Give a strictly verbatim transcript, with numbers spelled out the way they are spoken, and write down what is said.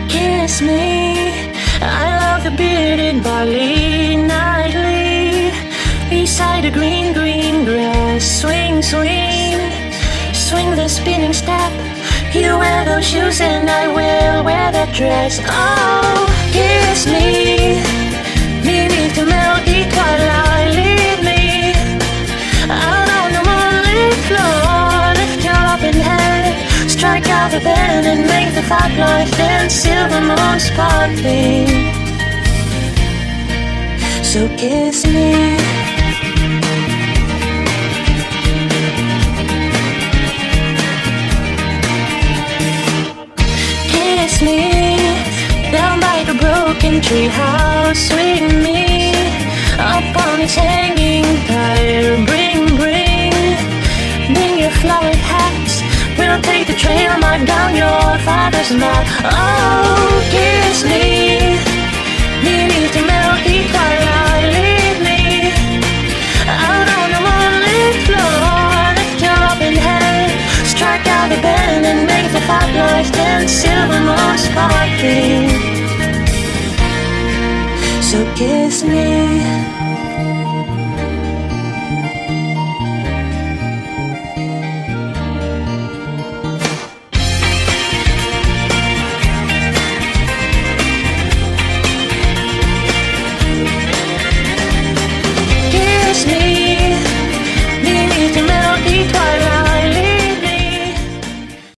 kiss me. I love the bearded barley nightly, beside the green, green grass. Swing, swing, swing the spinning step. You wear those shoes and I will wear that dress. Oh, kiss me beneath the milky twilight. Lead me out on the moonlit floor. Lift your open head, strike out the band and make the fog light dance. Silver moon sparkling. So kiss me. Kiss me down by the broken tree house. Swing me up on its hanging tire. Bring, bring, bring your flowered hats. We'll take the trail marked down your father's map. Oh, kiss me beneath the milky twilight. Lead me out on the moonlit floor. Lift your open head, strike out the band and make the fog lights dance. Silver moon sparkling. So kiss me.